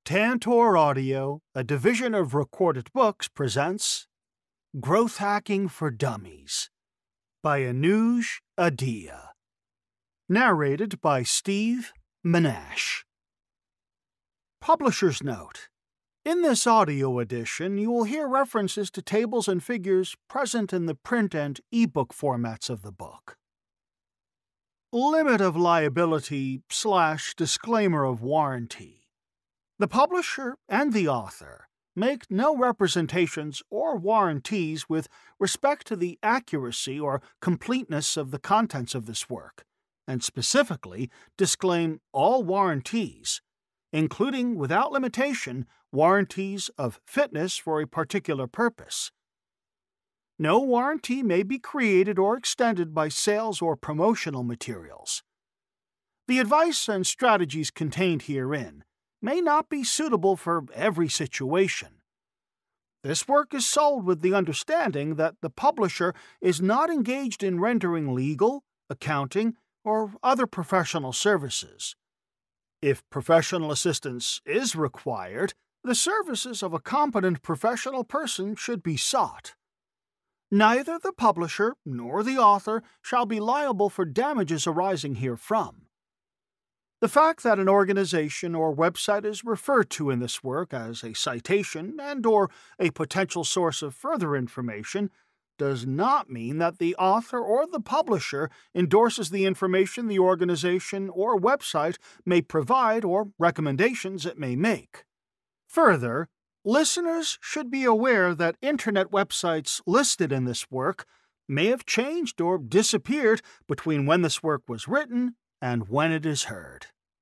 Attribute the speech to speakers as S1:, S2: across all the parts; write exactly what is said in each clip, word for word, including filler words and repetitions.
S1: Tantor Audio, a division of Recorded Books, presents Growth Hacking for Dummies by Anuj Adhiya. Narrated by Steve Menasche. Publisher's Note: in this audio edition, you will hear references to tables and figures present in the print and ebook formats of the book. Limit of liability slash disclaimer of warranty. The publisher and the author make no representations or warranties with respect to the accuracy or completeness of the contents of this work, and specifically disclaim all warranties, including, without limitation, warranties of fitness for a particular purpose. No warranty may be created or extended by sales or promotional materials. The advice and strategies contained herein may not be suitable for every situation. This work is sold with the understanding that the publisher is not engaged in rendering legal, accounting, or other professional services. If professional assistance is required, the services of a competent professional person should be sought. Neither the publisher nor the author shall be liable for damages arising herefrom. The fact that an organization or website is referred to in this work as a citation and or a potential source of further information does not mean that the author or the publisher endorses the information the organization or website may provide or recommendations it may make. Further, listeners should be aware that internet websites listed in this work may have changed or disappeared between when this work was written and when it is heard.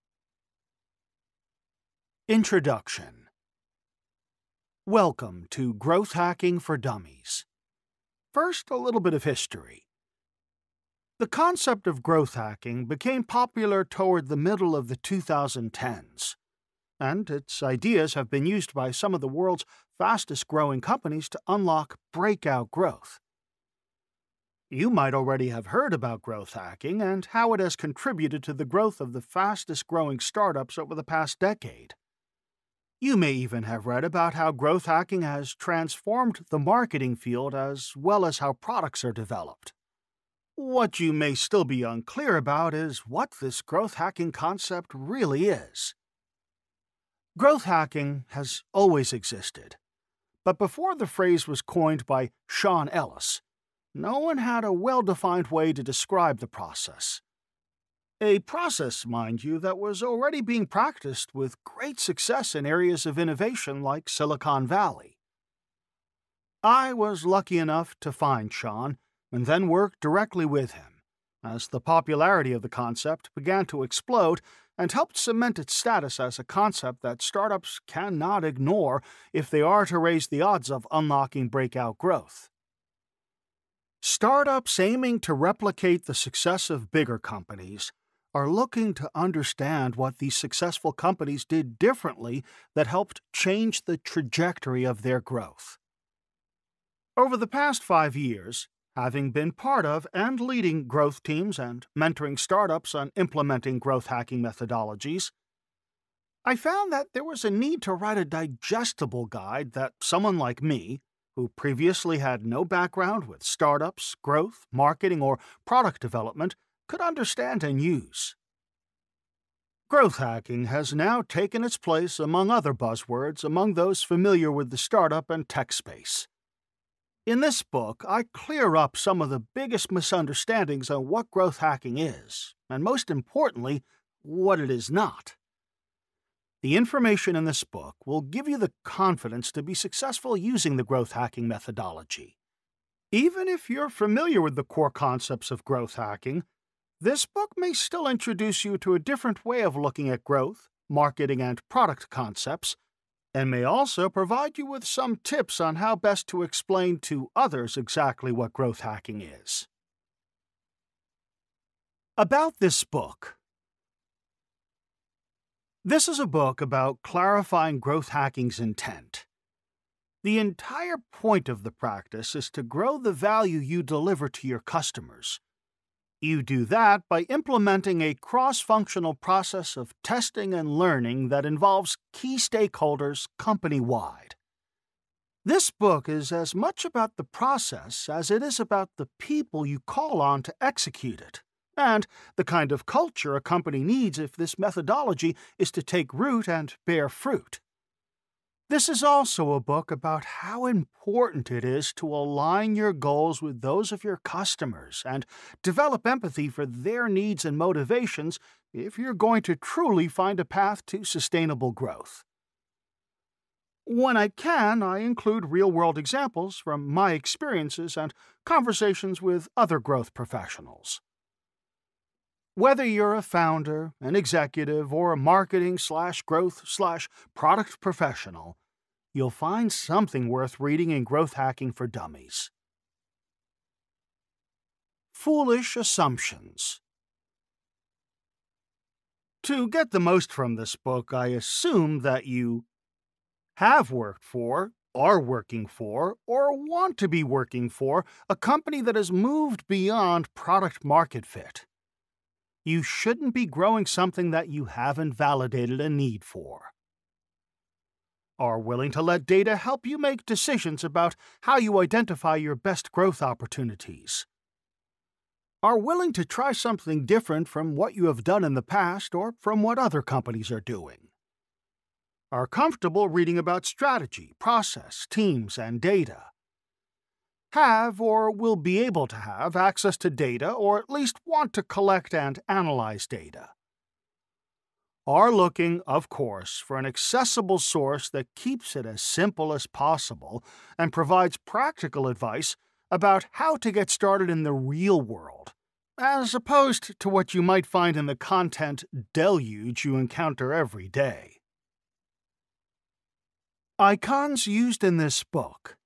S1: Introduction. Welcome to Growth Hacking for Dummies. First, a little bit of history. The concept of growth hacking became popular toward the middle of the two thousand tens, and its ideas have been used by some of the world's fastest-growing companies to unlock breakout growth. You might already have heard about growth hacking and how it has contributed to the growth of the fastest-growing startups over the past decade. You may even have read about how growth hacking has transformed the marketing field as well as how products are developed. What you may still be unclear about is what this growth hacking concept really is. Growth hacking has always existed, but before the phrase was coined by Sean Ellis, no one had a well-defined way to describe the process. A process, mind you, that was already being practiced with great success in areas of innovation like Silicon Valley. I was lucky enough to find Sean and then work directly with him, as the popularity of the concept began to explode and helped cement its status as a concept that startups cannot ignore if they are to raise the odds of unlocking breakout growth. Startups aiming to replicate the success of bigger companies are looking to understand what these successful companies did differently that helped change the trajectory of their growth. Over the past five years, having been part of and leading growth teams and mentoring startups on implementing growth hacking methodologies, I found that there was a need to write a digestible guide that someone like me, who previously had no background with startups, growth, marketing, or product development, could understand and use. Growth hacking has now taken its place among other buzzwords among those familiar with the startup and tech space. In this book, I clear up some of the biggest misunderstandings on what growth hacking is, and most importantly, what it is not. The information in this book will give you the confidence to be successful using the growth hacking methodology. Even if you're familiar with the core concepts of growth hacking, this book may still introduce you to a different way of looking at growth, marketing, and product concepts, and may also provide you with some tips on how best to explain to others exactly what growth hacking is. About this book. This is a book about clarifying growth hacking's intent. The entire point of the practice is to grow the value you deliver to your customers. You do that by implementing a cross-functional process of testing and learning that involves key stakeholders company-wide. This book is as much about the process as it is about the people you call on to execute it, and the kind of culture a company needs if this methodology is to take root and bear fruit. This is also a book about how important it is to align your goals with those of your customers and develop empathy for their needs and motivations if you're going to truly find a path to sustainable growth. When I can, I include real-world examples from my experiences and conversations with other growth professionals. Whether you're a founder, an executive, or a marketing slash growth slash product professional, you'll find something worth reading in Growth Hacking for Dummies. Foolish Assumptions. To get the most from this book, I assume that you have worked for, are working for, or want to be working for a company that has moved beyond product-market fit. You shouldn't be growing something that you haven't validated a need for. Are willing to let data help you make decisions about how you identify your best growth opportunities. Are willing to try something different from what you have done in the past or from what other companies are doing. Are comfortable reading about strategy, process, teams, and data. Have or will be able to have access to data or at least want to collect and analyze data. Are looking, of course, for an accessible source that keeps it as simple as possible and provides practical advice about how to get started in the real world, as opposed to what you might find in the content deluge you encounter every day. Icons used in this book.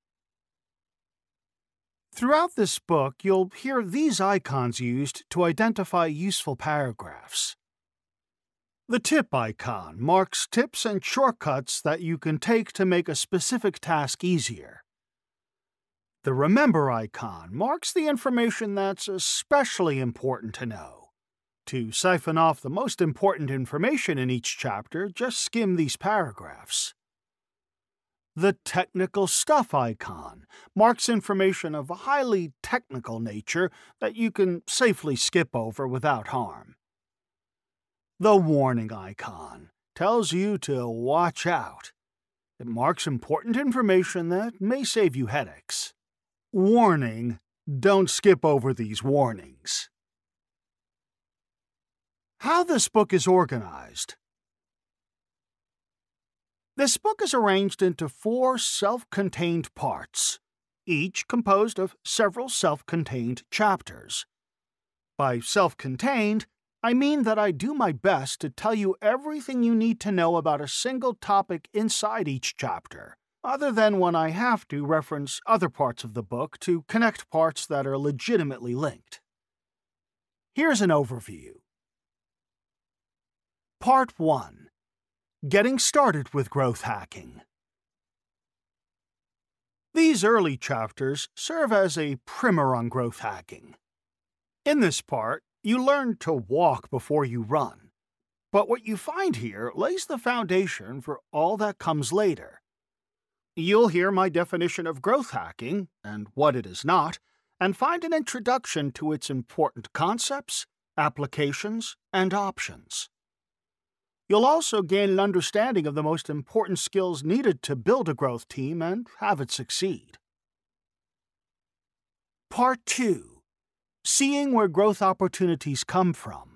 S1: Throughout this book, you'll hear these icons used to identify useful paragraphs. The tip icon marks tips and shortcuts that you can take to make a specific task easier. The remember icon marks the information that's especially important to know. To siphon off the most important information in each chapter, just skim these paragraphs. The technical stuff icon marks information of a highly technical nature that you can safely skip over without harm. The warning icon tells you to watch out. It marks important information that may save you headaches. Warning: don't skip over these warnings. How this book is organized. This book is arranged into four self-contained parts, each composed of several self-contained chapters. By self-contained, I mean that I do my best to tell you everything you need to know about a single topic inside each chapter, other than when I have to reference other parts of the book to connect parts that are legitimately linked. Here's an overview. Part one. Getting started with growth hacking. These early chapters serve as a primer on growth hacking. In this part, you learn to walk before you run, but what you find here lays the foundation for all that comes later. You'll hear my definition of growth hacking and what it is not, and find an introduction to its important concepts, applications, and options. You'll also gain an understanding of the most important skills needed to build a growth team and have it succeed. Part two. Seeing where growth opportunities come from.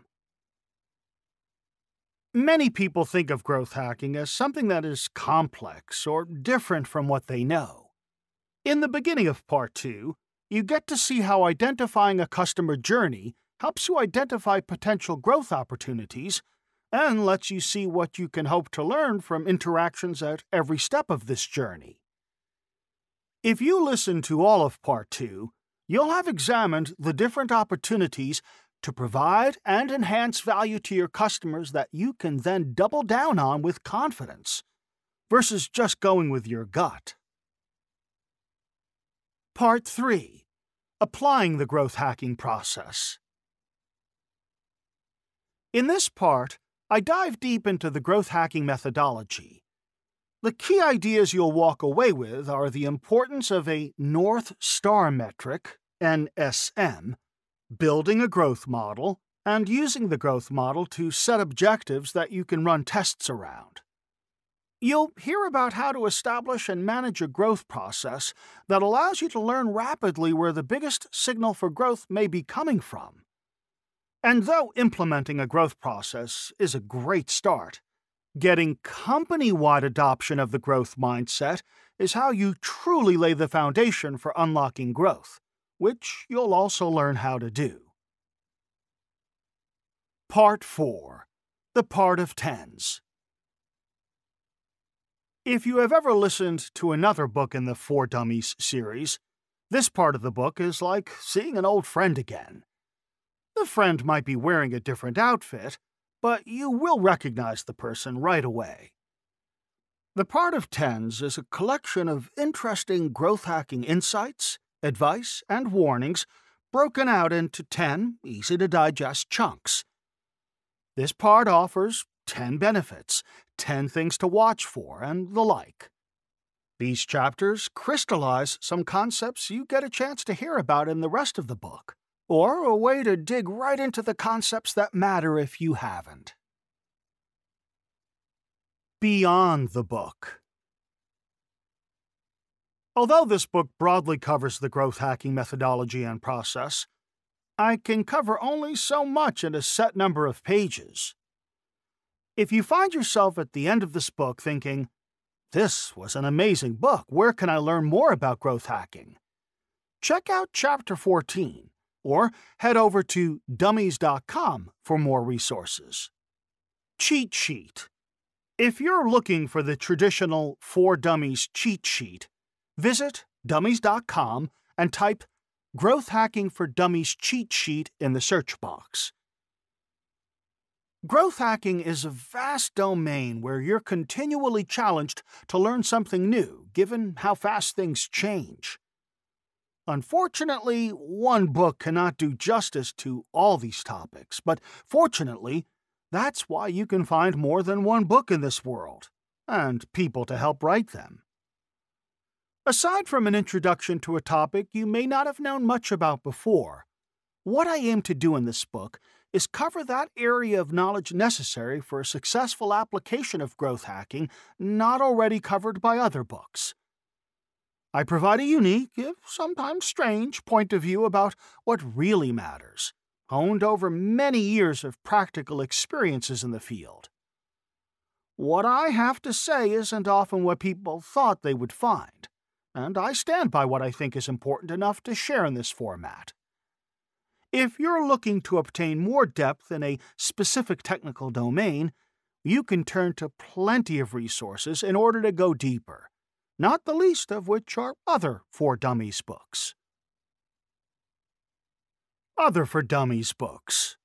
S1: Many people think of growth hacking as something that is complex or different from what they know. In the beginning of Part two, you get to see how identifying a customer journey helps you identify potential growth opportunities and lets you see what you can hope to learn from interactions at every step of this journey. If you listen to all of Part two, you'll have examined the different opportunities to provide and enhance value to your customers that you can then double down on with confidence, versus just going with your gut. Part three. Applying the growth hacking process. In this part, I dive deep into the growth hacking methodology. The key ideas you'll walk away with are the importance of a North Star metric, N S M, building a growth model, and using the growth model to set objectives that you can run tests around. You'll hear about how to establish and manage a growth process that allows you to learn rapidly where the biggest signal for growth may be coming from. And though implementing a growth process is a great start, getting company-wide adoption of the growth mindset is how you truly lay the foundation for unlocking growth, which you'll also learn how to do. Part four. The Part of Tens. If you have ever listened to another book in the For Dummies series, this part of the book is like seeing an old friend again. The friend might be wearing a different outfit, but you will recognize the person right away. The Part of Tens is a collection of interesting growth-hacking insights, advice, and warnings broken out into ten easy-to-digest chunks. This part offers ten benefits, ten things to watch for, and the like. These chapters crystallize some concepts you get a chance to hear about in the rest of the book, or a way to dig right into the concepts that matter if you haven't. Beyond the book. Although this book broadly covers the growth hacking methodology and process, I can cover only so much in a set number of pages. If you find yourself at the end of this book thinking, "This was an amazing book, where can I learn more about growth hacking?" check out Chapter fourteen, or head over to dummies dot com for more resources. Cheat sheet. If you're looking for the traditional For Dummies cheat sheet, visit dummies dot com and type Growth Hacking for Dummies cheat sheet in the search box. Growth hacking is a vast domain where you're continually challenged to learn something new, given how fast things change. Unfortunately, one book cannot do justice to all these topics, but fortunately, that's why you can find more than one book in this world, and people to help write them. Aside from an introduction to a topic you may not have known much about before, what I aim to do in this book is cover that area of knowledge necessary for a successful application of growth hacking not already covered by other books. I provide a unique, if sometimes strange, point of view about what really matters, honed over many years of practical experiences in the field. What I have to say isn't often what people thought they would find, and I stand by what I think is important enough to share in this format. If you're looking to obtain more depth in a specific technical domain, you can turn to plenty of resources in order to go deeper, not the least of which are other For Dummies books. Other For Dummies books.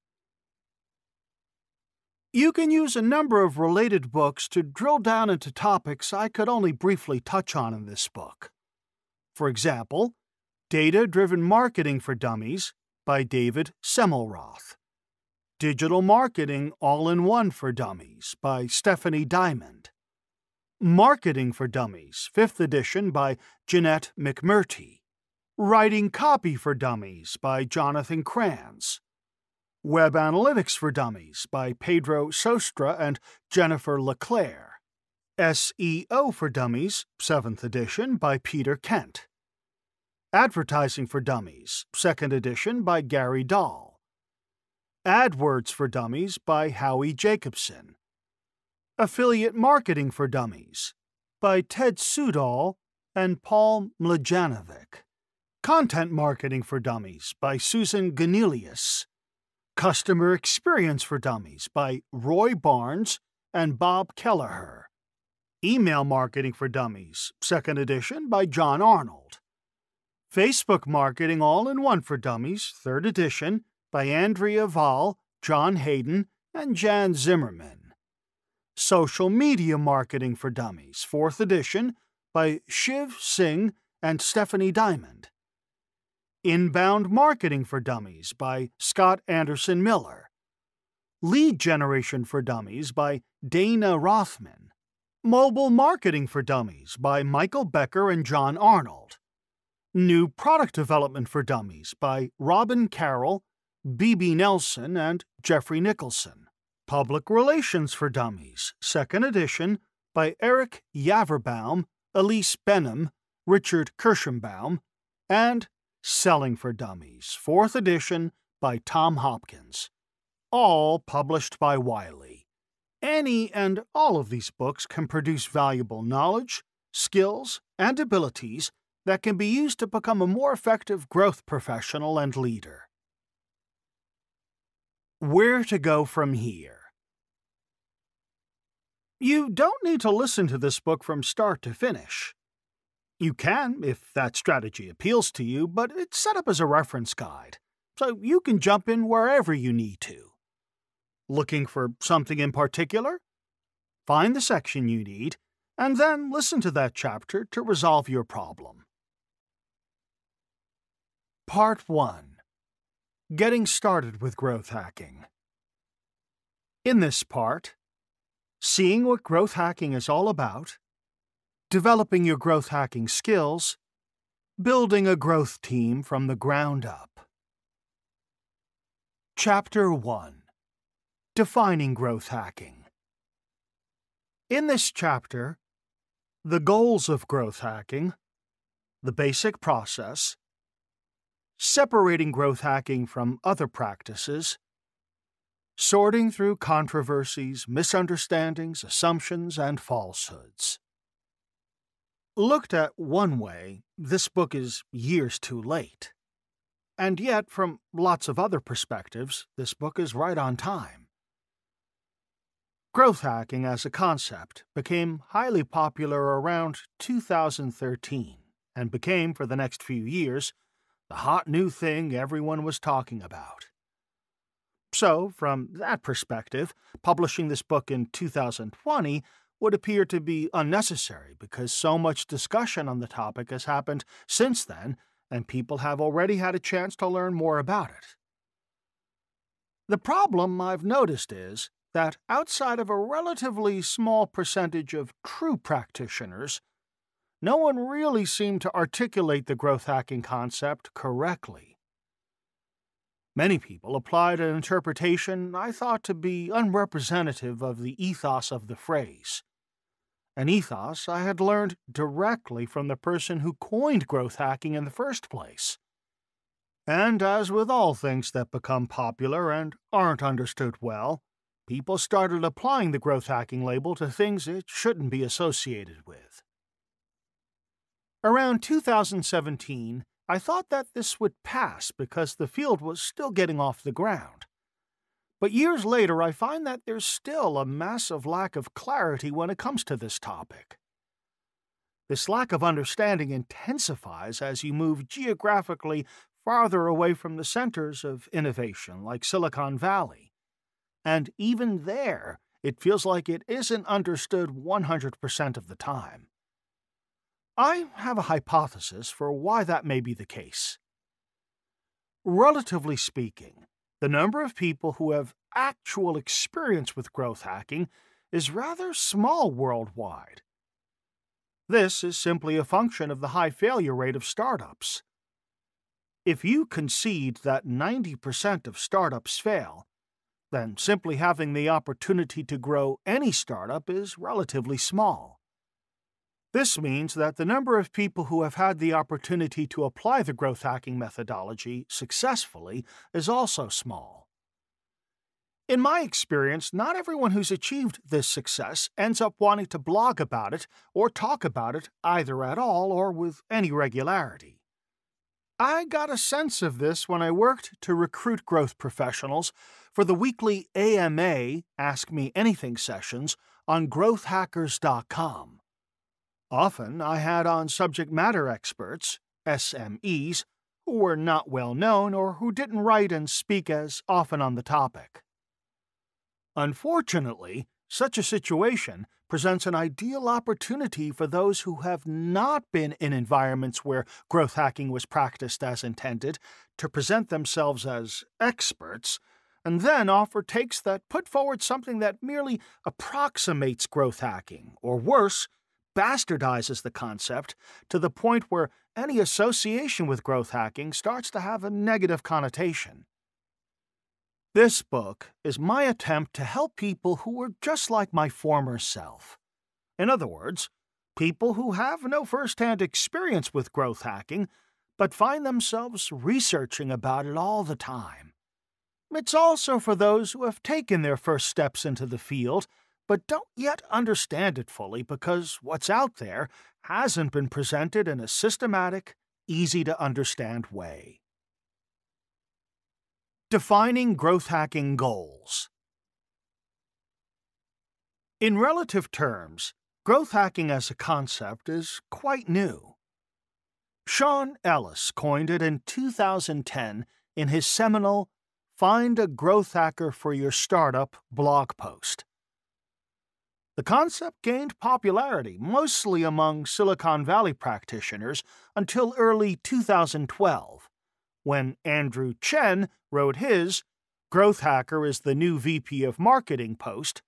S1: You can use a number of related books to drill down into topics I could only briefly touch on in this book. For example, Data-Driven Marketing for Dummies by David Semmelroth, Digital Marketing All-in-One for Dummies by Stephanie Diamond, Marketing for Dummies, fifth edition by Jeanette McMurtry, Writing Copy for Dummies by Jonathan Kranz, Web Analytics for Dummies by Pedro Sostra and Jennifer LeClaire, S E O for Dummies, seventh edition by Peter Kent, Advertising for Dummies, second edition by Gary Dahl, AdWords for Dummies by Howie Jacobson, Affiliate Marketing for Dummies by Ted Sudol and Paul Mlajanovic, Content Marketing for Dummies by Susan Ganelius, Customer Experience for Dummies by Roy Barnes and Bob Kelleher, Email Marketing for Dummies, second edition by John Arnold, Facebook Marketing All-in-One for Dummies, third edition by Andrea Vahl, John Hayden, and Jan Zimmerman, Social Media Marketing for Dummies, fourth edition by Shiv Singh and Stephanie Diamond, Inbound Marketing for Dummies by Scott Anderson Miller, Lead Generation for Dummies by Dana Rothman, Mobile Marketing for Dummies by Michael Becker and John Arnold, New Product Development for Dummies by Robin Carroll, B B Nelson, and Jeffrey Nicholson, Public Relations for Dummies, second edition by Eric Yaverbaum, Elise Benham, Richard Kirschenbaum, and Selling for Dummies, fourth edition by Tom Hopkins, all published by Wiley. Any and all of these books can produce valuable knowledge, skills, and abilities that can be used to become a more effective growth professional and leader. Where to go from here? You don't need to listen to this book from start to finish. You can, if that strategy appeals to you, but it's set up as a reference guide, so you can jump in wherever you need to. Looking for something in particular? Find the section you need, and then listen to that chapter to resolve your problem. Part one. Getting Started with Growth Hacking. In this part, seeing what growth hacking is all about, developing your growth hacking skills, building a growth team from the ground up. Chapter one. Defining Growth Hacking. In this chapter, the goals of growth hacking, the basic process, separating growth hacking from other practices, sorting through controversies, misunderstandings, assumptions, and falsehoods. Looked at one way, this book is years too late. And yet, from lots of other perspectives, this book is right on time. Growth hacking as a concept became highly popular around two thousand thirteen and became, for the next few years, the hot new thing everyone was talking about. So, from that perspective, publishing this book in two thousand twenty would appear to be unnecessary because so much discussion on the topic has happened since then, and people have already had a chance to learn more about it. The problem I've noticed is that outside of a relatively small percentage of true practitioners, no one really seemed to articulate the growth hacking concept correctly. Many people applied an interpretation I thought to be unrepresentative of the ethos of the phrase, an ethos I had learned directly from the person who coined growth hacking in the first place. And as with all things that become popular and aren't understood well, people started applying the growth hacking label to things it shouldn't be associated with. Around two thousand seventeen, I thought that this would pass because the field was still getting off the ground. But years later, I find that there's still a massive lack of clarity when it comes to this topic. This lack of understanding intensifies as you move geographically farther away from the centers of innovation, like Silicon Valley. And even there, it feels like it isn't understood one hundred percent of the time. I have a hypothesis for why that may be the case. Relatively speaking, the number of people who have actual experience with growth hacking is rather small worldwide. This is simply a function of the high failure rate of startups. If you concede that ninety percent of startups fail, then simply having the opportunity to grow any startup is relatively small. This means that the number of people who have had the opportunity to apply the growth hacking methodology successfully is also small. In my experience, not everyone who's achieved this success ends up wanting to blog about it or talk about it either at all or with any regularity. I got a sense of this when I worked to recruit growth professionals for the weekly A M A Ask Me Anything sessions on growth hackers dot com. Often, I had on subject matter experts, S M Es, who were not well known or who didn't write and speak as often on the topic. Unfortunately, such a situation presents an ideal opportunity for those who have not been in environments where growth hacking was practiced as intended to present themselves as experts, and then offer takes that put forward something that merely approximates growth hacking, or worse, bastardizes the concept to the point where any association with growth hacking starts to have a negative connotation. This book is my attempt to help people who are just like my former self. In other words, people who have no first-hand experience with growth hacking, but find themselves researching about it all the time. It's also for those who have taken their first steps into the field, but don't yet understand it fully because what's out there hasn't been presented in a systematic, easy-to-understand way. Defining growth hacking goals. In relative terms, growth hacking as a concept is quite new. Sean Ellis coined it in two thousand ten in his seminal Find a Growth Hacker for Your Startup blog post. The concept gained popularity mostly among Silicon Valley practitioners until early two thousand twelve, when Andrew Chen wrote his Growth Hacker is the New V P of Marketing post,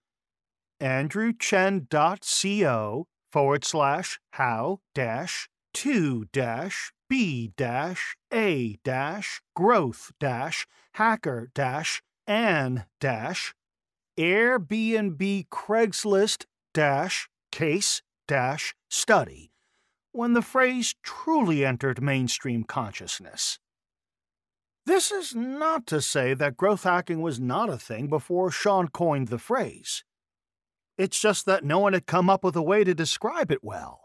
S1: andrewchen.co forward slash how dash two dash B dash A dash growth dash hacker dash an dash Airbnb Craigslist dash case dash study when the phrase truly entered mainstream consciousness. This is not to say that growth hacking was not a thing before Sean coined the phrase. It's just that no one had come up with a way to describe it well.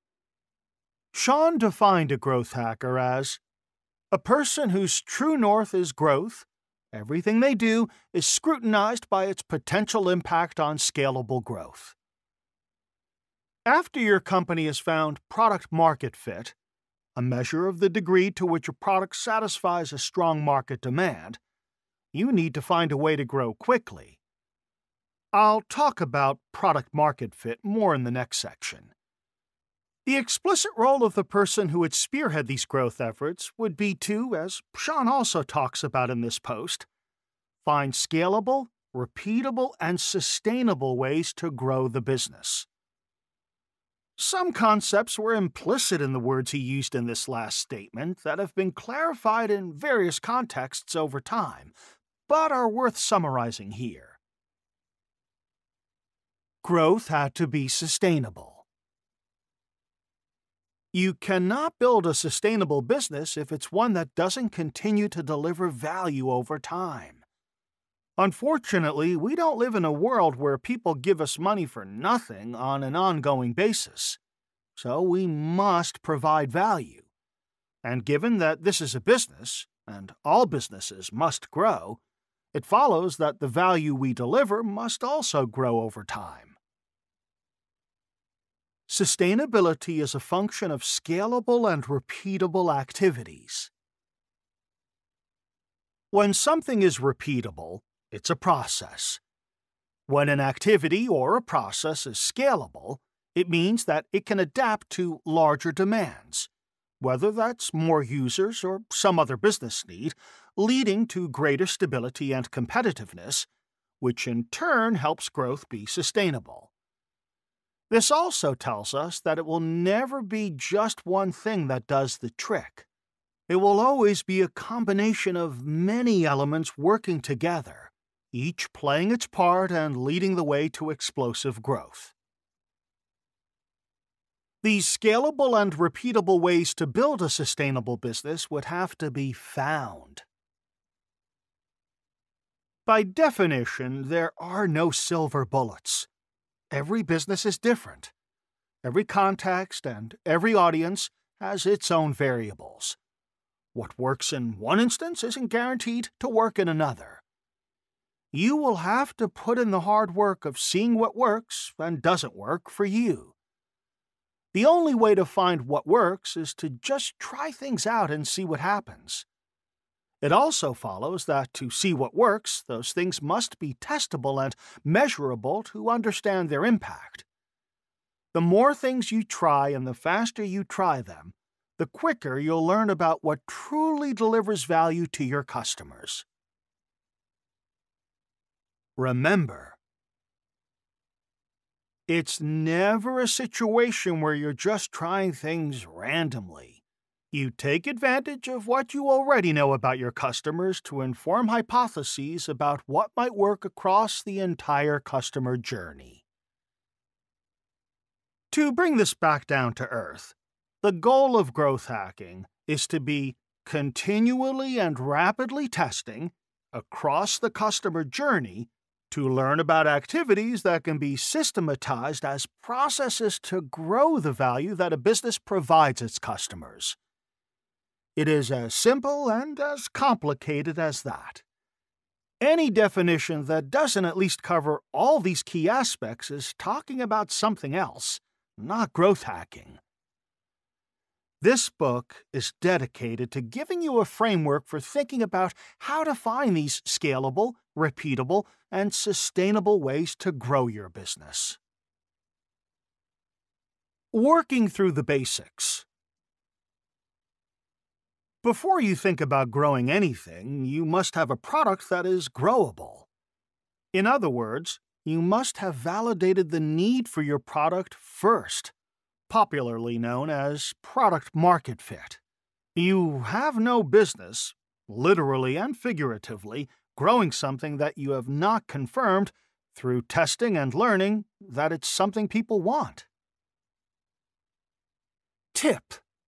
S1: Sean defined a growth hacker as a person whose true north is growth. Everything they do is scrutinized by its potential impact on scalable growth. After your company has found product-market fit, a measure of the degree to which a product satisfies a strong market demand, you need to find a way to grow quickly. I'll talk about product-market fit more in the next section. The explicit role of the person who would spearhead these growth efforts would be to, as Sean also talks about in this post, find scalable, repeatable, and sustainable ways to grow the business. Some concepts were implicit in the words he used in this last statement that have been clarified in various contexts over time, but are worth summarizing here. Growth had to be sustainable. You cannot build a sustainable business if it's one that doesn't continue to deliver value over time. Unfortunately, we don't live in a world where people give us money for nothing on an ongoing basis. So we must provide value. And given that this is a business, and all businesses must grow, it follows that the value we deliver must also grow over time. Sustainability is a function of scalable and repeatable activities. When something is repeatable, it's a process. When an activity or a process is scalable, it means that it can adapt to larger demands, whether that's more users or some other business need, leading to greater stability and competitiveness, which in turn helps growth be sustainable. This also tells us that it will never be just one thing that does the trick. It will always be a combination of many elements working together, each playing its part and leading the way to explosive growth. These scalable and repeatable ways to build a sustainable business would have to be found. By definition, there are no silver bullets. Every business is different. Every context and every audience has its own variables. What works in one instance isn't guaranteed to work in another. You will have to put in the hard work of seeing what works and doesn't work for you. The only way to find what works is to just try things out and see what happens. It also follows that to see what works, those things must be testable and measurable to understand their impact. The more things you try and the faster you try them, the quicker you'll learn about what truly delivers value to your customers. Remember, it's never a situation where you're just trying things randomly. You take advantage of what you already know about your customers to inform hypotheses about what might work across the entire customer journey. To bring this back down to earth, the goal of growth hacking is to be continually and rapidly testing across the customer journey to learn about activities that can be systematized as processes to grow the value that a business provides its customers. It is as simple and as complicated as that. Any definition that doesn't at least cover all these key aspects is talking about something else, not growth hacking. This book is dedicated to giving you a framework for thinking about how to find these scalable, repeatable, and sustainable ways to grow your business. Working through the basics. Before you think about growing anything, you must have a product that is growable. In other words, you must have validated the need for your product first, popularly known as product market fit. You have no business, literally and figuratively, growing something that you have not confirmed through testing and learning that it's something people want. Tip: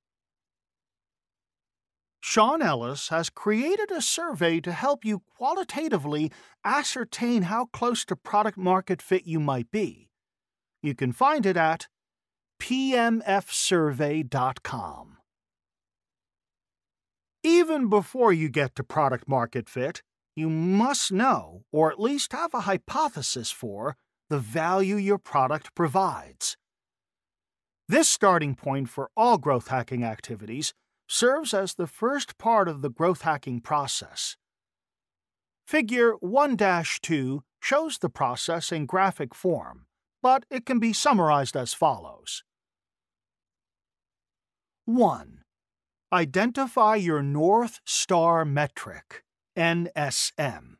S1: Sean Ellis has created a survey to help you qualitatively ascertain how close to product market fit you might be. You can find it at p m f survey dot com. Even before you get to product market fit, you must know, or at least have a hypothesis for, the value your product provides. This starting point for all growth hacking activities serves as the first part of the growth hacking process. Figure one dash two shows the process in graphic form, but it can be summarized as follows. one. Identify your North Star metric, N S M.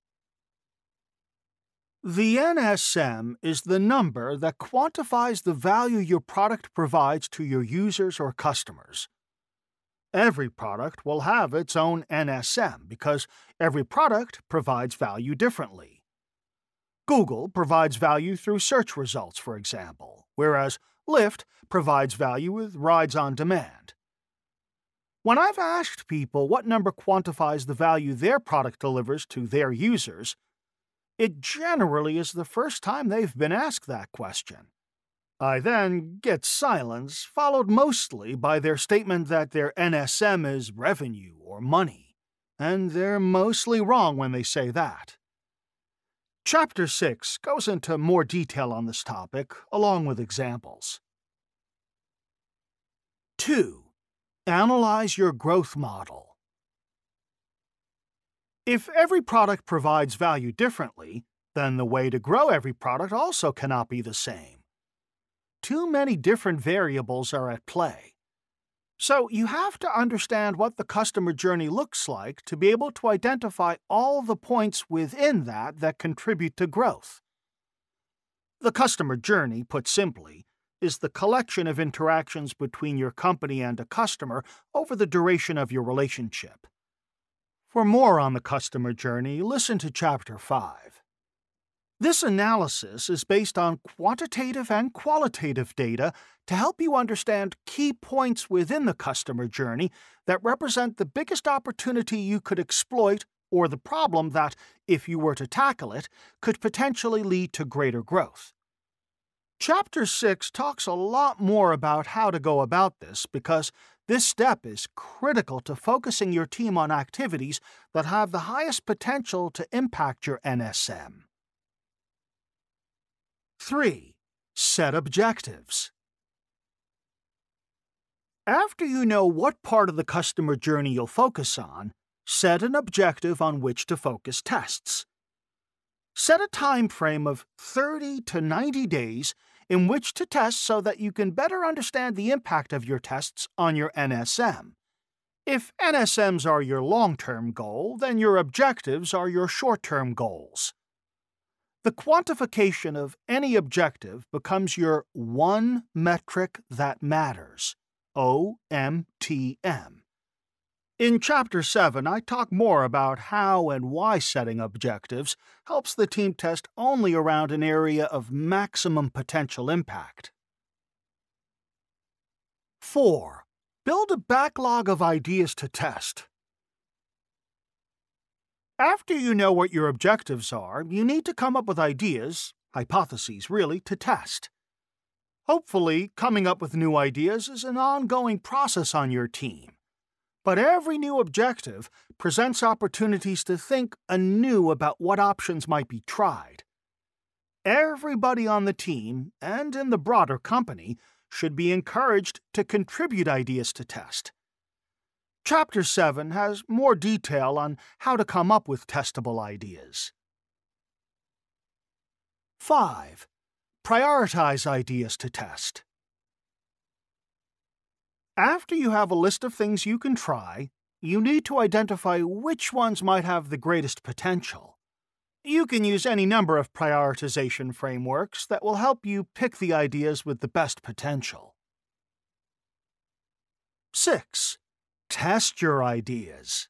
S1: The N S M is the number that quantifies the value your product provides to your users or customers. Every product will have its own N S M because every product provides value differently. Google provides value through search results, for example, whereas Lyft provides value with rides on demand. When I've asked people what number quantifies the value their product delivers to their users, it generally is the first time they've been asked that question. I then get silence, followed mostly by their statement that their N S M is revenue or money, and they're mostly wrong when they say that. Chapter six goes into more detail on this topic, along with examples. two. Analyze your growth model. If every product provides value differently, then the way to grow every product also cannot be the same. Too many different variables are at play. So you have to understand what the customer journey looks like to be able to identify all the points within that that contribute to growth. The customer journey, put simply, is the collection of interactions between your company and a customer over the duration of your relationship. For more on the customer journey, listen to Chapter five. This analysis is based on quantitative and qualitative data to help you understand key points within the customer journey that represent the biggest opportunity you could exploit or the problem that, if you were to tackle it, could potentially lead to greater growth. Chapter six talks a lot more about how to go about this because this step is critical to focusing your team on activities that have the highest potential to impact your N S M. three. Set objectives. After you know what part of the customer journey you'll focus on, set an objective on which to focus tests. Set a time frame of thirty to ninety days in which to test so that you can better understand the impact of your tests on your N S M. If N S Ms are your long-term goal, then your objectives are your short-term goals. The quantification of any objective becomes your one metric that matters, O M T M. In Chapter seven, I talk more about how and why setting objectives helps the team test only around an area of maximum potential impact. four. Build a backlog of ideas to test. After you know what your objectives are, you need to come up with ideas, hypotheses really, to test. Hopefully, coming up with new ideas is an ongoing process on your team. But every new objective presents opportunities to think anew about what options might be tried. Everybody on the team, and in the broader company, should be encouraged to contribute ideas to test. Chapter seven has more detail on how to come up with testable ideas. five. Prioritize ideas to test. After you have a list of things you can try, you need to identify which ones might have the greatest potential. You can use any number of prioritization frameworks that will help you pick the ideas with the best potential. six. Test your ideas.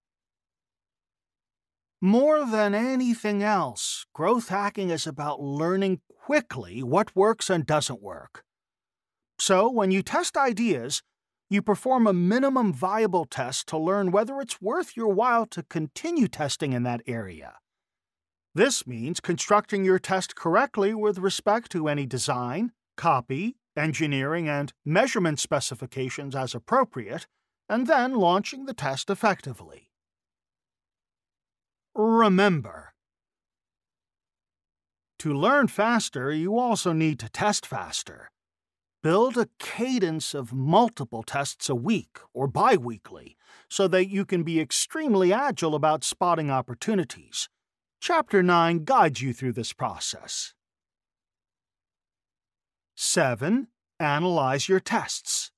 S1: More than anything else, growth hacking is about learning quickly what works and doesn't work. So, when you test ideas, you perform a minimum viable test to learn whether it's worth your while to continue testing in that area. This means constructing your test correctly with respect to any design, copy, engineering, and measurement specifications as appropriate, and then launching the test effectively. Remember, to learn faster, you also need to test faster. Build a cadence of multiple tests a week or bi-weekly so that you can be extremely agile about spotting opportunities. Chapter nine guides you through this process. seven. Analyze your tests.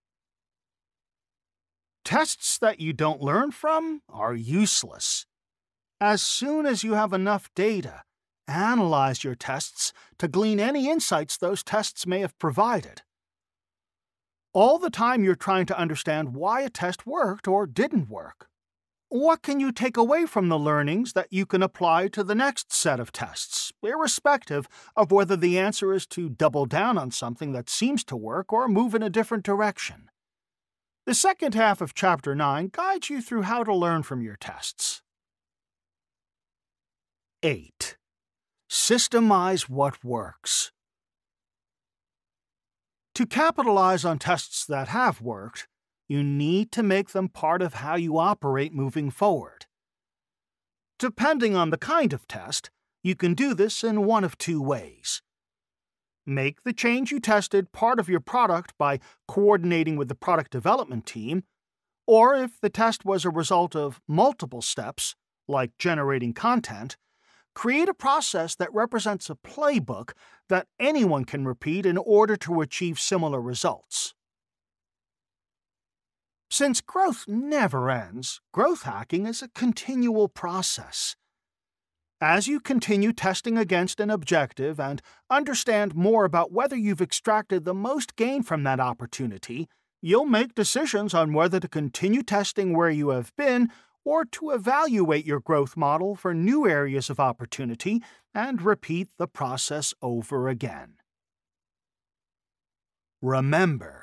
S1: Tests that you don't learn from are useless. As soon as you have enough data, analyze your tests to glean any insights those tests may have provided. All the time you're trying to understand why a test worked or didn't work. What can you take away from the learnings that you can apply to the next set of tests, irrespective of whether the answer is to double down on something that seems to work or move in a different direction? The second half of Chapter nine guides you through how to learn from your tests. eight. Systemize what works. To capitalize on tests that have worked, you need to make them part of how you operate moving forward. Depending on the kind of test, you can do this in one of two ways. Make the change you tested part of your product by coordinating with the product development team, or if the test was a result of multiple steps, like generating content, create a process that represents a playbook that anyone can repeat in order to achieve similar results. Since growth never ends, growth hacking is a continual process. As you continue testing against an objective and understand more about whether you've extracted the most gain from that opportunity, you'll make decisions on whether to continue testing where you have been or to evaluate your growth model for new areas of opportunity and repeat the process over again. Remember,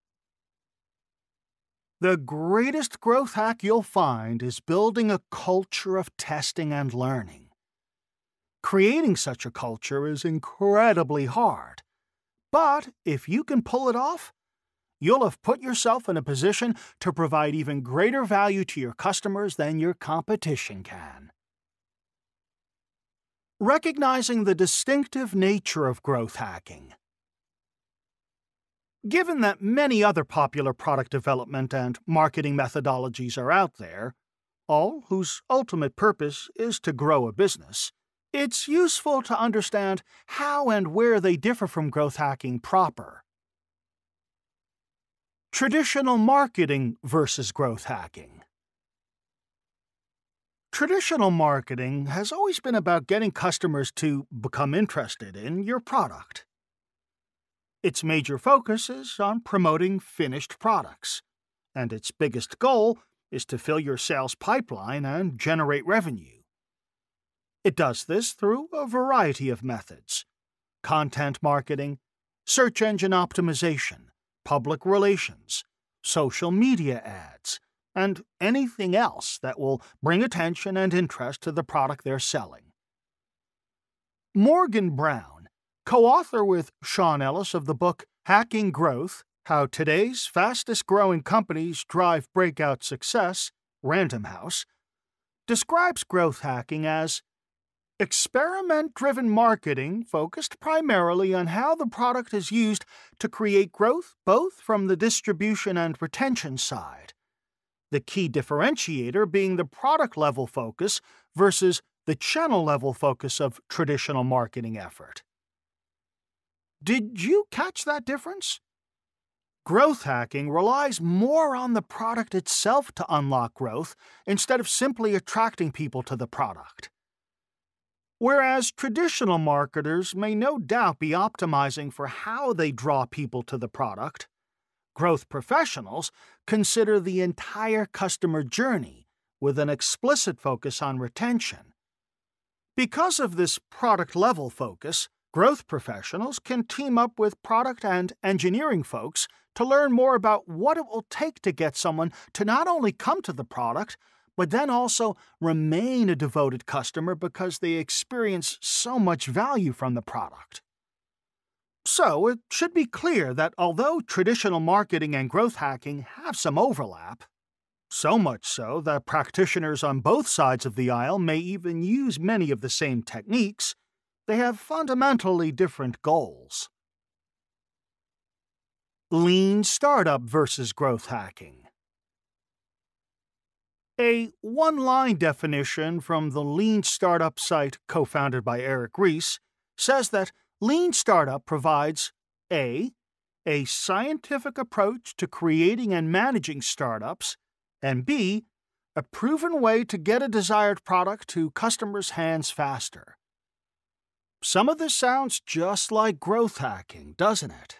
S1: the greatest growth hack you'll find is building a culture of testing and learning. Creating such a culture is incredibly hard, but if you can pull it off, you'll have put yourself in a position to provide even greater value to your customers than your competition can. Recognizing the distinctive nature of growth hacking. Given that many other popular product development and marketing methodologies are out there, all whose ultimate purpose is to grow a business, it's useful to understand how and where they differ from growth hacking proper. Traditional marketing versus growth hacking. Traditional marketing has always been about getting customers to become interested in your product. Its major focus is on promoting finished products, and its biggest goal is to fill your sales pipeline and generate revenue. It does this through a variety of methods: content marketing, search engine optimization, public relations, social media ads, and anything else that will bring attention and interest to the product they're selling. Morgan Brown, co-author with Sean Ellis of the book Hacking Growth: How Today's Fastest-Growing Companies Drive Breakout Success, Random House, describes growth hacking as experiment-driven marketing focused primarily on how the product is used to create growth both from the distribution and retention side, the key differentiator being the product-level focus versus the channel-level focus of traditional marketing effort. Did you catch that difference? Growth hacking relies more on the product itself to unlock growth instead of simply attracting people to the product. Whereas traditional marketers may no doubt be optimizing for how they draw people to the product, growth professionals consider the entire customer journey with an explicit focus on retention. Because of this product-level focus, growth professionals can team up with product and engineering folks to learn more about what it will take to get someone to not only come to the product, but then also remain a devoted customer because they experience so much value from the product. So, it should be clear that although traditional marketing and growth hacking have some overlap, so much so that practitioners on both sides of the aisle may even use many of the same techniques, they have fundamentally different goals. Lean startup versus growth hacking. A one-line definition from the Lean Startup site co-founded by Eric Ries says that Lean Startup provides A. a scientific approach to creating and managing startups, and B. a proven way to get a desired product to customers' hands faster. Some of this sounds just like growth hacking, doesn't it?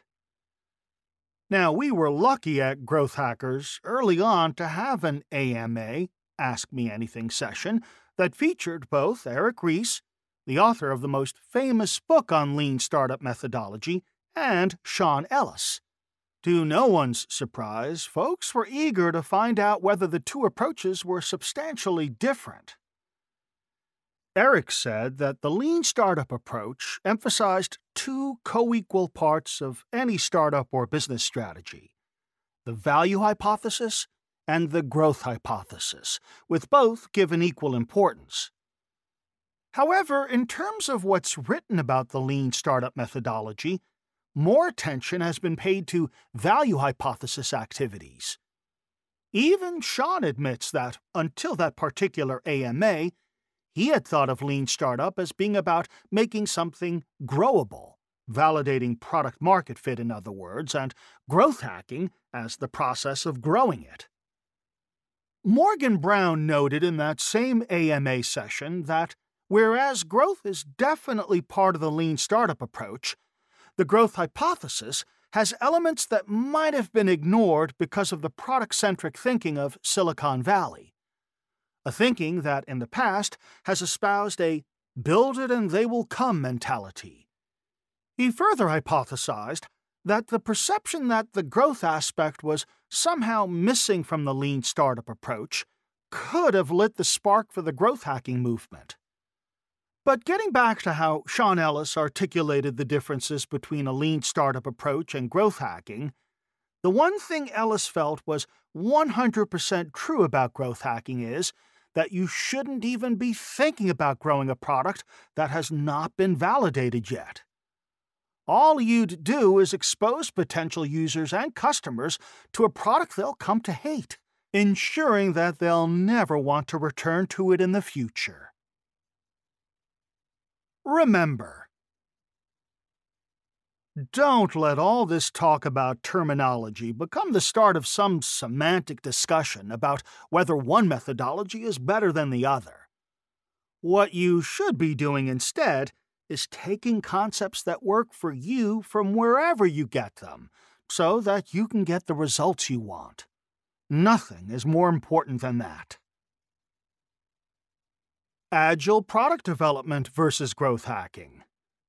S1: Now, we were lucky at Growth Hackers early on to have an A M A, Ask Me Anything session, that featured both Eric Ries, the author of the most famous book on lean startup methodology, and Sean Ellis. To no one's surprise, folks were eager to find out whether the two approaches were substantially different. Eric said that the lean startup approach emphasized two co-equal parts of any startup or business strategy: the value hypothesis and the growth hypothesis, with both given equal importance. However, in terms of what's written about the lean startup methodology, more attention has been paid to value hypothesis activities. Even Sean admits that, until that particular A M A, he had thought of lean startup as being about making something growable, validating product market fit in other words, and growth hacking as the process of growing it. Morgan Brown noted in that same A M A session that, whereas growth is definitely part of the lean startup approach, the growth hypothesis has elements that might have been ignored because of the product-centric thinking of Silicon Valley, a thinking that in the past has espoused a build it and they will come mentality. He further hypothesized that the perception that the growth aspect was somehow missing from the lean startup approach could have lit the spark for the growth hacking movement. But getting back to how Sean Ellis articulated the differences between a lean startup approach and growth hacking, the one thing Ellis felt was one hundred percent true about growth hacking is that you shouldn't even be thinking about growing a product that has not been validated yet. All you'd do is expose potential users and customers to a product they'll come to hate, ensuring that they'll never want to return to it in the future. Remember, don't let all this talk about terminology become the start of some semantic discussion about whether one methodology is better than the other. What you should be doing instead is taking concepts that work for you from wherever you get them, so that you can get the results you want. Nothing is more important than that. Agile product development versus growth hacking.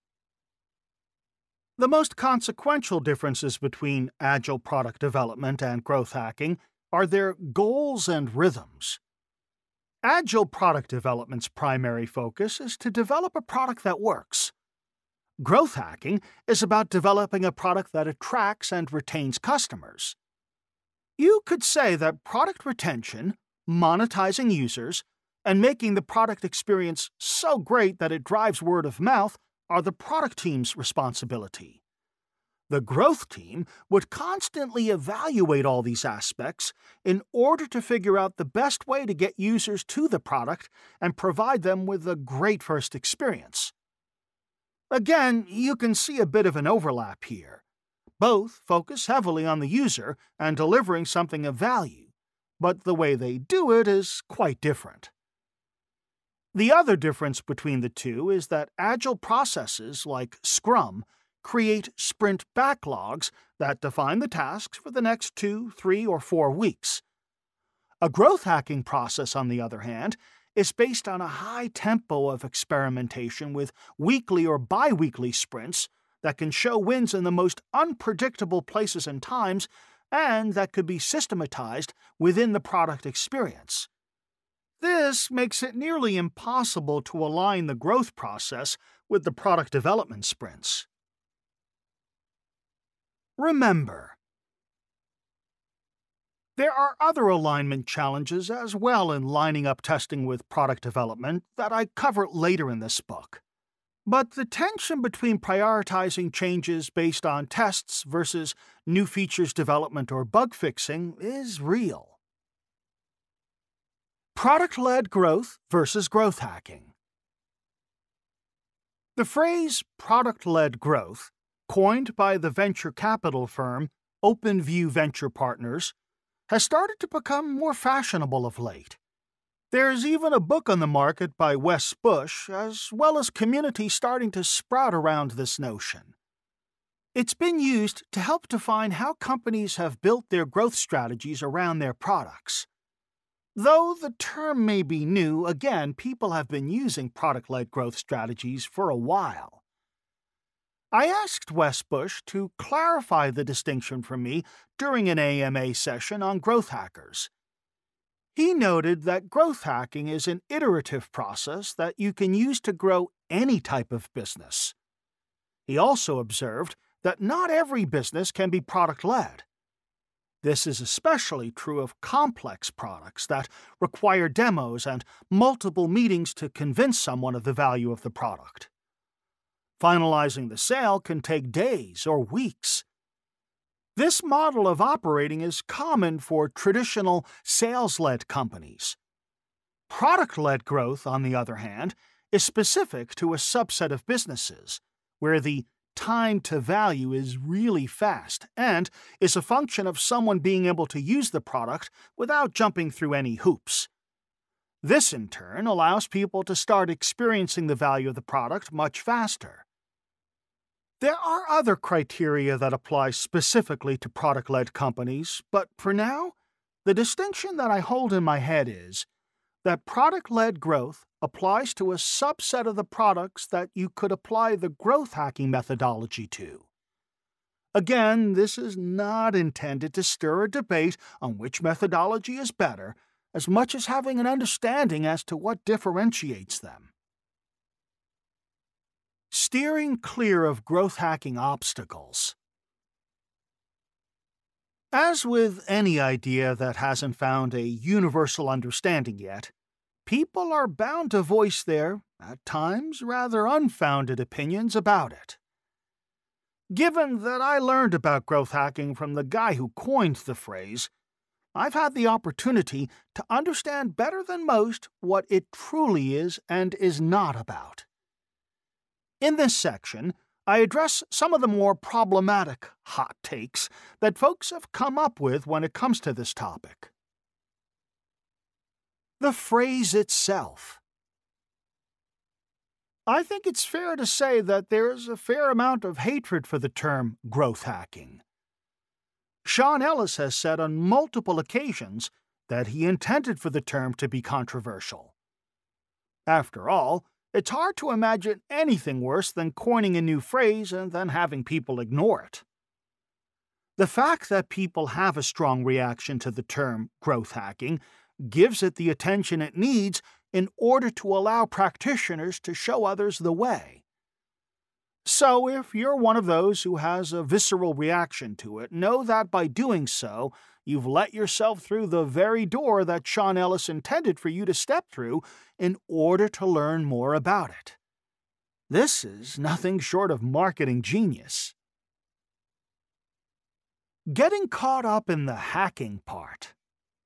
S1: The most consequential differences between agile product development and growth hacking are their goals and rhythms. Agile product development's primary focus is to develop a product that works. Growth hacking is about developing a product that attracts and retains customers. You could say that product retention, monetizing users, and making the product experience so great that it drives word of mouth are the product team's responsibility. The growth team would constantly evaluate all these aspects in order to figure out the best way to get users to the product and provide them with a great first experience. Again, you can see a bit of an overlap here. Both focus heavily on the user and delivering something of value, but the way they do it is quite different. The other difference between the two is that agile processes like Scrum create sprint backlogs that define the tasks for the next two, three, or four weeks. A growth hacking process, on the other hand, is based on a high tempo of experimentation with weekly or bi-weekly sprints that can show wins in the most unpredictable places and times, and that could be systematized within the product experience. This makes it nearly impossible to align the growth process with the product development sprints. Remember, there are other alignment challenges as well in lining up testing with product development that I cover later in this book. But the tension between prioritizing changes based on tests versus new features development or bug fixing is real. Product-led growth versus growth hacking. The phrase product-led growth, coined by the venture capital firm OpenView Venture Partners, has started to become more fashionable of late. There's even a book on the market by Wes Bush, as well as community starting to sprout around this notion. It's been used to help define how companies have built their growth strategies around their products. Though the term may be new, again, people have been using product-led growth strategies for a while. I asked Wes Bush to clarify the distinction for me during an A M A session on growth hackers. He noted that growth hacking is an iterative process that you can use to grow any type of business. He also observed that not every business can be product-led. This is especially true of complex products that require demos and multiple meetings to convince someone of the value of the product. Finalizing the sale can take days or weeks. This model of operating is common for traditional sales-led companies. Product-led growth, on the other hand, is specific to a subset of businesses, where the time to value is really fast and is a function of someone being able to use the product without jumping through any hoops. This, in turn, allows people to start experiencing the value of the product much faster. There are other criteria that apply specifically to product-led companies, but for now, the distinction that I hold in my head is that product-led growth applies to a subset of the products that you could apply the growth hacking methodology to. Again, this is not intended to stir a debate on which methodology is better, as much as having an understanding as to what differentiates them. Steering clear of growth hacking obstacles. As with any idea that hasn't found a universal understanding yet, people are bound to voice their, at times, rather unfounded opinions about it. Given that I learned about growth hacking from the guy who coined the phrase, I've had the opportunity to understand better than most what it truly is and is not about. In this section, I address some of the more problematic hot takes that folks have come up with when it comes to this topic. The phrase itself. I think it's fair to say that there is a fair amount of hatred for the term growth hacking. Sean Ellis has said on multiple occasions that he intended for the term to be controversial. After all, it's hard to imagine anything worse than coining a new phrase and then having people ignore it. The fact that people have a strong reaction to the term growth hacking gives it the attention it needs in order to allow practitioners to show others the way. So, if you're one of those who has a visceral reaction to it, know that by doing so, you've let yourself through the very door that Sean Ellis intended for you to step through in order to learn more about it. This is nothing short of marketing genius. Getting caught up in the hacking part.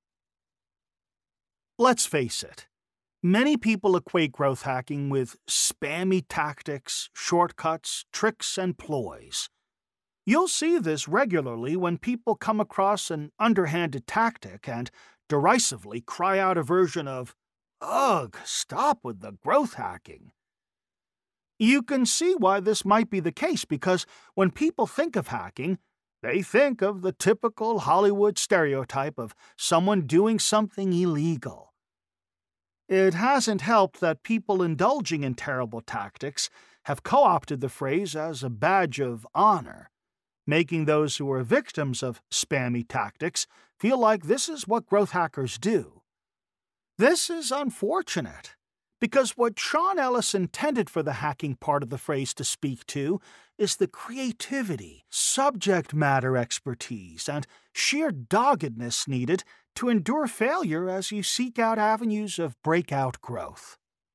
S1: Let's face it. Many people equate growth hacking with spammy tactics, shortcuts, tricks, and ploys. You'll see this regularly when people come across an underhanded tactic and derisively cry out a version of, "Ugh, stop with the growth hacking." You can see why this might be the case because when people think of hacking, they think of the typical Hollywood stereotype of someone doing something illegal. It hasn't helped that people indulging in terrible tactics have co-opted the phrase as a badge of honor, making those who are victims of spammy tactics feel like this is what growth hackers do. This is unfortunate, because what Sean Ellis intended for the hacking part of the phrase to speak to is the creativity, subject matter expertise, and sheer doggedness needed to endure failure as you seek out avenues of breakout growth.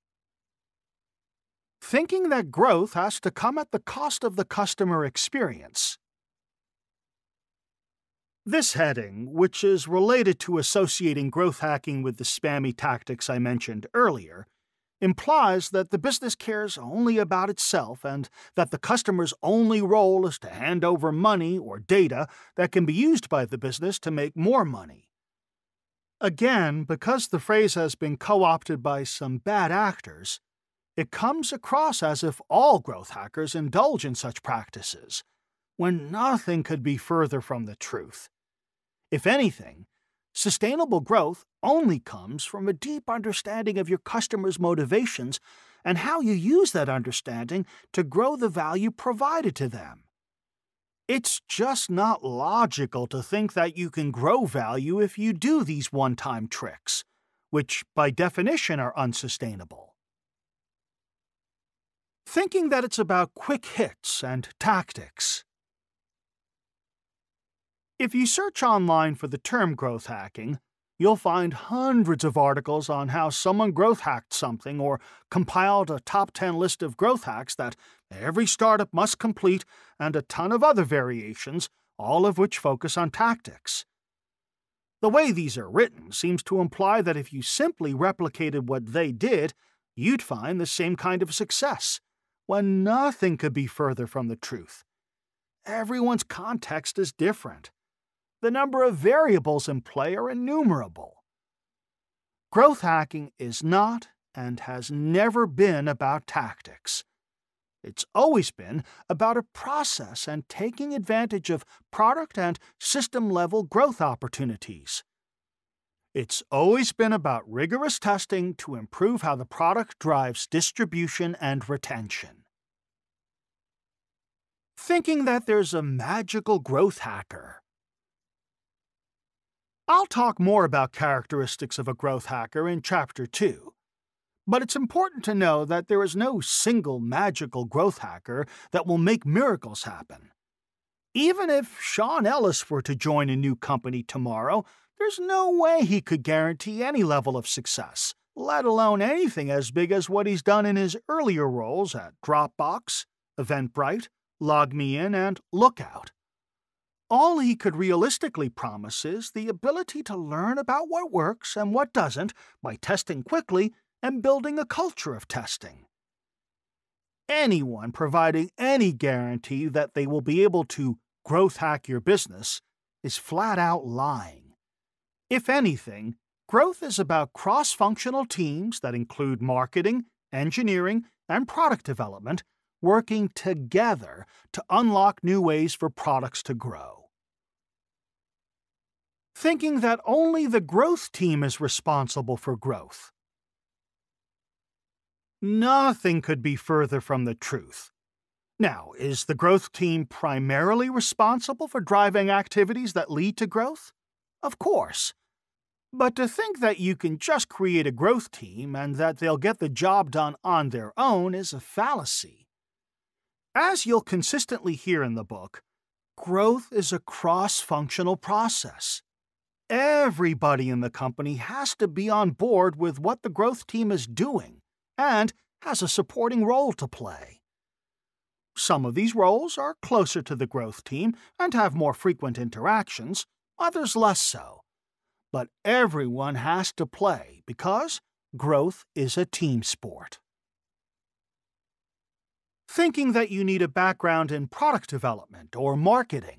S1: Thinking that growth has to come at the cost of the customer experience. This heading, which is related to associating growth hacking with the spammy tactics I mentioned earlier, implies that the business cares only about itself and that the customer's only role is to hand over money or data that can be used by the business to make more money. Again, because the phrase has been co-opted by some bad actors, it comes across as if all growth hackers indulge in such practices, when nothing could be further from the truth. If anything, sustainable growth only comes from a deep understanding of your customers' motivations and how you use that understanding to grow the value provided to them. It's just not logical to think that you can grow value if you do these one-time tricks, which by definition are unsustainable. Thinking that it's about quick hits and tactics. If you search online for the term growth hacking, you'll find hundreds of articles on how someone growth hacked something or compiled a top ten list of growth hacks that every startup must complete and a ton of other variations, all of which focus on tactics. The way these are written seems to imply that if you simply replicated what they did, you'd find the same kind of success, when nothing could be further from the truth. Everyone's context is different. The number of variables in play are innumerable. Growth hacking is not and has never been about tactics. It's always been about a process and taking advantage of product and system-level growth opportunities. It's always been about rigorous testing to improve how the product drives distribution and retention. Thinking that there's a magical growth hacker. I'll talk more about characteristics of a growth hacker in Chapter two, but it's important to know that there is no single magical growth hacker that will make miracles happen. Even if Sean Ellis were to join a new company tomorrow, there's no way he could guarantee any level of success, let alone anything as big as what he's done in his earlier roles at Dropbox, Eventbrite, LogMeIn, and Lookout. All he could realistically promise is the ability to learn about what works and what doesn't by testing quickly and building a culture of testing. Anyone providing any guarantee that they will be able to growth hack your business is flat out lying. If anything, growth is about cross-functional teams that include marketing, engineering, and product development working together to unlock new ways for products to grow. Thinking that only the growth team is responsible for growth. Nothing could be further from the truth. Now, is the growth team primarily responsible for driving activities that lead to growth? Of course. But to think that you can just create a growth team and that they'll get the job done on their own is a fallacy. As you'll consistently hear in the book, growth is a cross-functional process. Everybody in the company has to be on board with what the growth team is doing and has a supporting role to play. Some of these roles are closer to the growth team and have more frequent interactions, others less so. But everyone has to play because growth is a team sport. Thinking that you need a background in product development or marketing.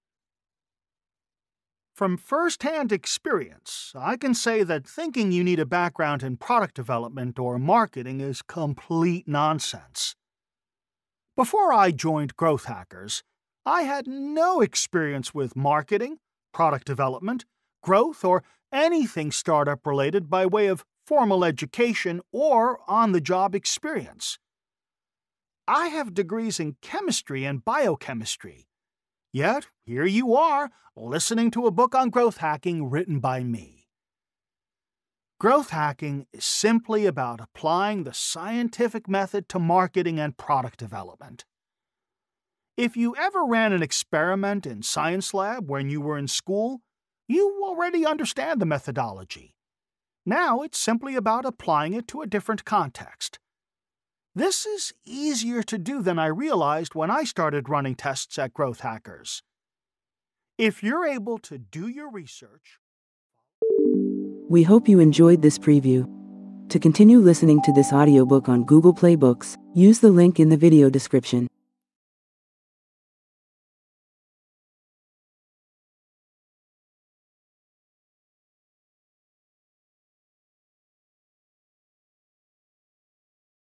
S1: From first-hand experience, I can say that thinking you need a background in product development or marketing is complete nonsense. Before I joined Growth Hackers, I had no experience with marketing, product development, growth, or anything startup-related by way of formal education or on-the-job experience. I have degrees in chemistry and biochemistry. Yet, here you are, listening to a book on growth hacking written by me. Growth hacking is simply about applying the scientific method to marketing and product development. If you ever ran an experiment in science lab when you were in school, you already understand the methodology. Now it's simply about applying it to a different context. This is easier to do than I realized when I started running tests at Growth Hackers. If you're able to do your research...
S2: We hope you enjoyed this preview. To continue listening to this audiobook on Google Play Books, use the link in the video description.